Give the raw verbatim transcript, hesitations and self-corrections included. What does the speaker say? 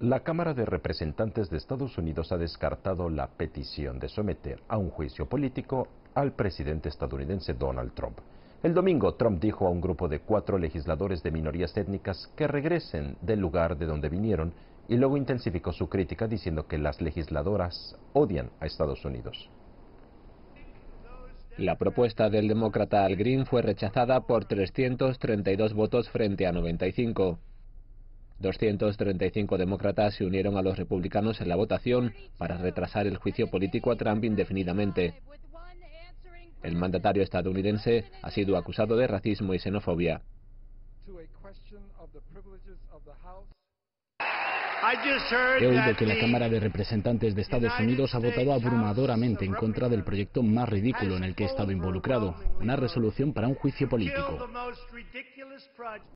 La Cámara de Representantes de Estados Unidos ha descartado la petición de someter a un juicio político al presidente estadounidense Donald Trump. El domingo, Trump dijo a un grupo de cuatro legisladores de minorías étnicas que regresen del lugar de donde vinieron y luego intensificó su crítica diciendo que las legisladoras odian a Estados Unidos. La propuesta del demócrata Al Green fue rechazada por trescientos treinta y dos votos frente a noventa y cinco. doscientos treinta y cinco demócratas se unieron a los republicanos en la votación para retrasar el juicio político a Trump indefinidamente. El mandatario estadounidense ha sido acusado de racismo y xenofobia. He oído que la Cámara de Representantes de Estados Unidos ha votado abrumadoramente en contra del proyecto más ridículo en el que he estado involucrado, una resolución para un juicio político.